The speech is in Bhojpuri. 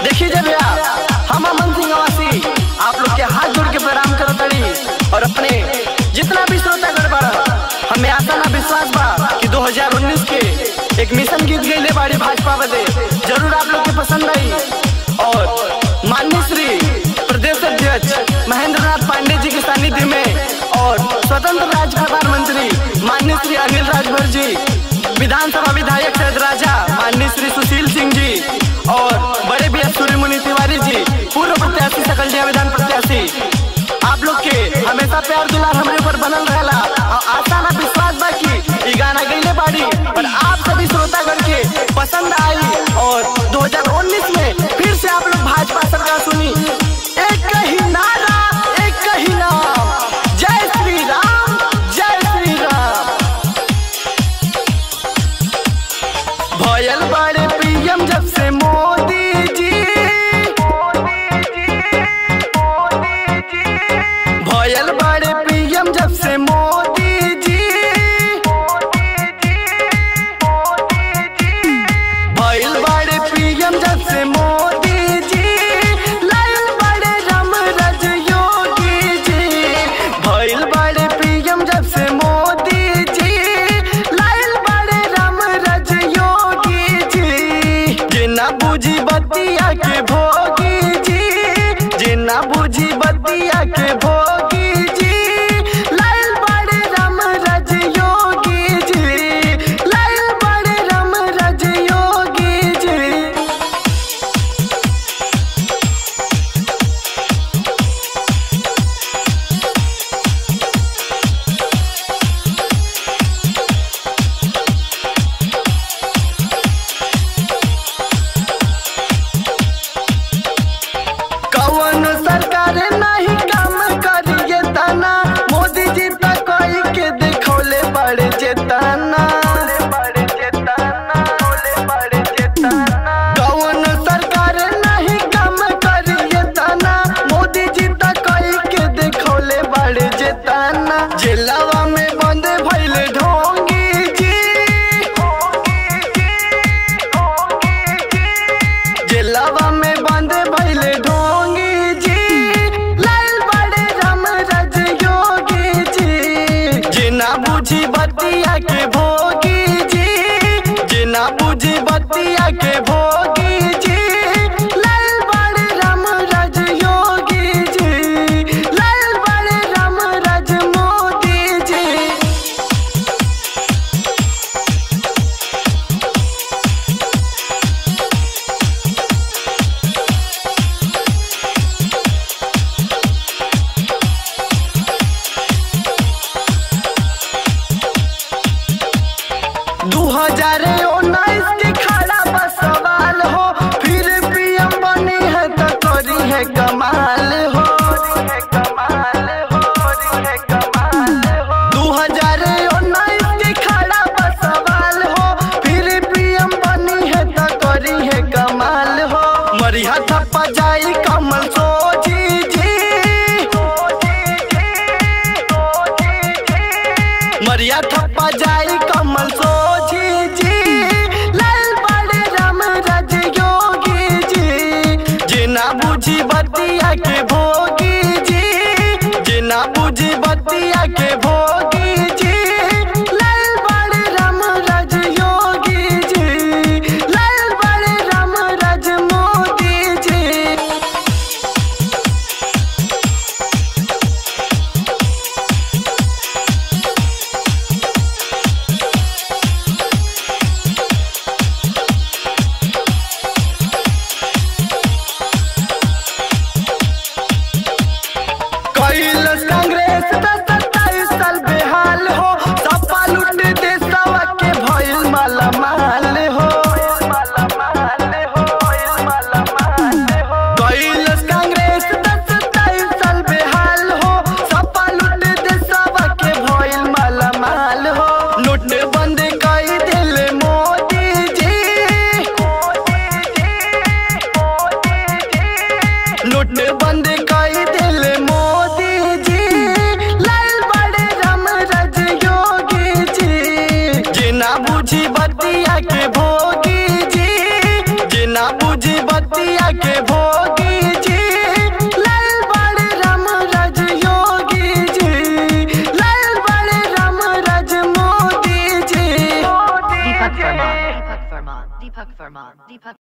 देखिए जब हम अमन सिंह आवासी आप लोग के हाथ जोड़ के प्रणाम करो तड़ी और अपने जितना भी श्रोतागण बा हमें आशा ना विश्वास बा कि 2019 के एक मिशन गीत गईले बाड़ी भाजपा बदे जरूर आप लोग के पसंद आई। और माननीय श्री प्रदेश अध्यक्ष महेंद्र नाथ पांडे जी के सानिध्य में और स्वतंत्र राज्य प्रधानमंत्री माननीय श्री अनिल राजभर जी, विधानसभा विधायक सैयद राजा माननीय श्री सुशील सिंह जी और बड़े भी सूर्यमुनि तिवारी जी, पूर्व प्रत्याशी सकलडिया विधान प्रत्याशी, आप लोग के हमेशा प्यार दुलार हमरे ऊपर बनल रहेला और आशा ना विश्वास बा कि गाना गईले बाड़ी पर आप सभी श्रोतागण के पसंद आई और 2019 में फिर से आप लोग भाजपा सरकार सुनी। एक ही नारा एक ही नाम, जय श्री राम जय श्री राम। भयल बड़े पीएम जब से मोदी जी, भयल बड़े पीएम जब से मोदी जी, भयल बड़े पीएम जब से मोदी जी, लायल बड़े राम रज योगी जी, भयल बड़े पीएम जब से मोदी जी, लायल बड़े राम रज योगी जी। जिना बुझी बतिया के भोगी जी, जिना बुझी बतिया के भोगी जी, लायल बड़े राम रज योगी जी, लायल बड़े राम रज योगी जी। कौन सरकार नहीं काम करिए तना, मोदी जी तक कोई के दिखौले बड़े चेतना, कौन सरकार नहीं काम करिए तना, मोदी जी तक कोई के दिखौले बड़े चेतना। जिलावा में बंद भइल ढोंगी जी, जिलावा में बंद भइल ढोंगी जी, लायल बड़े राम रज योगी जी। जिना बुझी बतिया के भोगी जी, जिना बुझी बतिया के भोगी जी, लायल बड़े राम रज योगी जी, लायल बड़े राम रज मोदी जी। दो 2019 के खड़ा बस सवाल हो, फिर पीएम बनी है तो करी है कमाल हो, 2019 के खड़ा बस सवाल हो, फिर पीएम बनी है तो करी है कमाल हो। मरिया थप्पा जाई कमल सोची जी, मरिया थप्पा जाई कमल सोची जी, लायल बड़े राम रज योगी जी। जिना बुझी बतिया के भोगी जी, जिना बुझी बतिया के भोगी जी, लायल बड़े राम रज योगी जी, लायल बड़े राम रज मोदी जी। विपत्तिया के भोगी जी, लाल बड़े राम राज योगी जी, लाल बड़े राम राज मोदी जी। Deepak Verma.